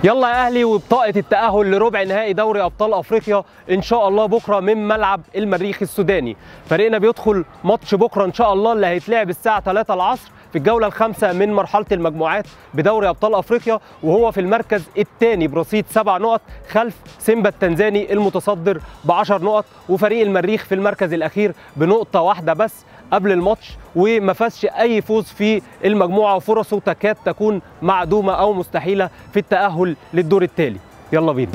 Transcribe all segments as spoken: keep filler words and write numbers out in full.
يلا يا اهلي، وبطاقه التاهل لربع نهائي دوري ابطال افريقيا ان شاء الله بكره من ملعب المريخ السوداني. فريقنا بيدخل ماتش بكره ان شاء الله اللي هيتلعب الساعه ثلاثة العصر في الجوله الخامسه من مرحله المجموعات بدوري ابطال افريقيا، وهو في المركز الثاني برصيد سبع نقط خلف سيمبا التنزاني المتصدر بعشر نقط، وفريق المريخ في المركز الاخير بنقطه واحده بس قبل الماتش، وما فازش اي فوز في المجموعه، وفرصه تكاد تكون معدومه او مستحيله في التاهل للدور التالي. يلا بينا.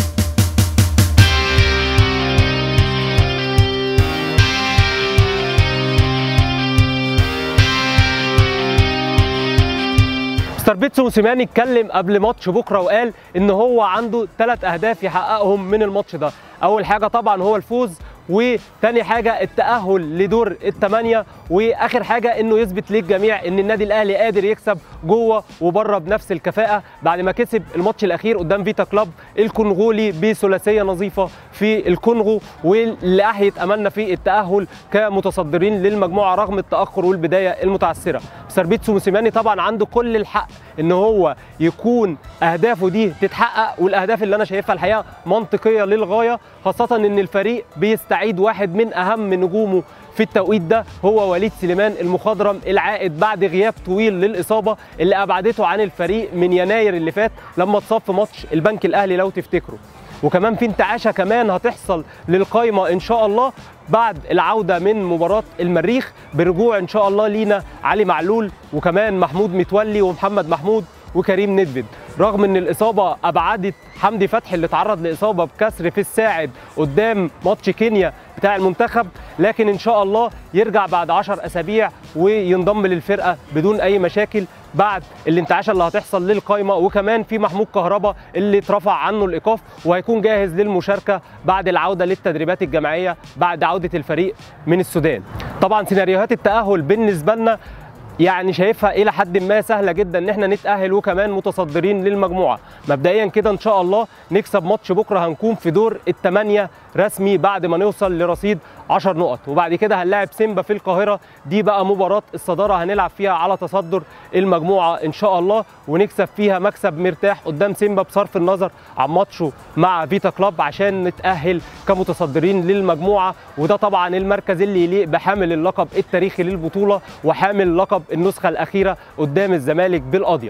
مستر بيتسو موسيماني اتكلم قبل ماتش بكره وقال ان هو عنده ثلاث اهداف يحققهم من الماتش ده. اول حاجه طبعا هو الفوز، وتاني حاجه التاهل لدور الثمانيه، واخر حاجه انه يثبت للجميع ان النادي الاهلي قادر يكسب جوه وبره بنفس الكفاءه بعد ما كسب الماتش الاخير قدام فيتا كلوب الكونغولي بثلاثيه نظيفه في الكونغو، واللي احيت املنا في التاهل كمتصدرين للمجموعه رغم التاخر والبدايه المتعثره. مستر بيتسو موسيماني طبعا عنده كل الحق ان هو يكون اهدافه دي تتحقق، والاهداف اللي انا شايفها الحقيقه منطقيه للغايه، خاصه ان الفريق بيستعيد واحد من اهم نجومه في التوقيت ده هو وليد سليمان المخضرم العائد بعد غياب طويل للاصابه اللي ابعدته عن الفريق من يناير اللي فات لما اتصاب في ماتش البنك الاهلي لو تفتكروا. وكمان في انتعاشه كمان هتحصل للقائمه ان شاء الله بعد العوده من مباراه المريخ برجوع ان شاء الله لينا علي معلول وكمان محمود متولي ومحمد محمود وكريم ندفد، رغم ان الاصابه ابعدت حمدي فتحي اللي تعرض لاصابه بكسر في الساعد قدام ماتش كينيا بتاع المنتخب، لكن ان شاء الله يرجع بعد عشر اسابيع وينضم للفرقه بدون اي مشاكل بعد الانتعاشه اللي هتحصل للقائمه. وكمان في محمود كهربا اللي اترفع عنه الايقاف وهيكون جاهز للمشاركه بعد العوده للتدريبات الجماعيه بعد عوده الفريق من السودان. طبعا سيناريوهات التاهل بالنسبه لنا يعني شايفها الى حد ما سهله جدا ان احنا نتاهل وكمان متصدرين للمجموعه. مبدئيا كده ان شاء الله نكسب ماتش بكره هنكون في دور الثمانيه رسمي بعد ما نوصل لرصيد عشر نقط، وبعد كده هنلاعب سيمبا في القاهره، دي بقى مباراه الصداره هنلعب فيها على تصدر المجموعه ان شاء الله، ونكسب فيها مكسب مرتاح قدام سيمبا بصرف النظر عن ماتشه مع فيتا كلوب عشان نتاهل كمتصدرين للمجموعه. وده طبعا المركز اللي يليق بحامل اللقب التاريخي للبطوله وحامل لقب النسخه الاخيره قدام الزمالك بالقضيه.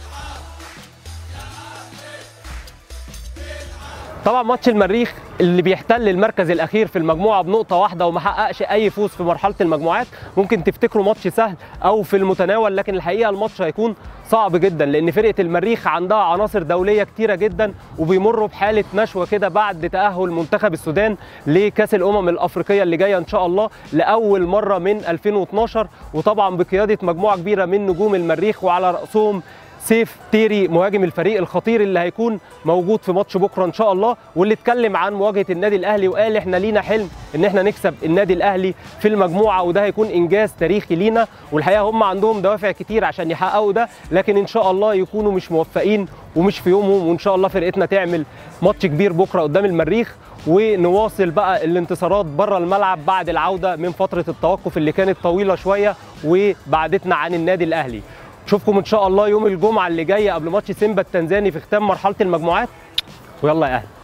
طبعا ماتش المريخ اللي بيحتل المركز الاخير في المجموعه بنقطه واحده وما حققش اي فوز في مرحله المجموعات، ممكن تفتكروا ماتش سهل او في المتناول، لكن الحقيقه الماتش هيكون صعب جدا لان فرقه المريخ عندها عناصر دوليه كتيره جدا وبيمروا بحاله نشوه كده بعد تاهل منتخب السودان لكاس الامم الافريقيه اللي جايه ان شاء الله لاول مره من ألفين واثناشر، وطبعا بقياده مجموعه كبيره من نجوم المريخ وعلى راسهم سيف تيري مهاجم الفريق الخطير اللي هيكون موجود في ماتش بكره ان شاء الله، واللي اتكلم عن مواجهه النادي الاهلي وقال احنا لينا حلم ان احنا نكسب النادي الاهلي في المجموعه، وده هيكون انجاز تاريخي لينا. والحقيقه هم عندهم دوافع كتير عشان يحققوا ده، لكن ان شاء الله يكونوا مش موفقين ومش في يومهم، وان شاء الله فرقتنا تعمل ماتش كبير بكره قدام المريخ ونواصل بقى الانتصارات بره الملعب بعد العوده من فتره التوقف اللي كانت طويله شويه وبعدتنا عن النادي الاهلي. اشوفكم ان شاء الله يوم الجمعه اللي جايه قبل ماتش سيمبا التنزاني في ختام مرحله المجموعات، ويلا يا اهلي.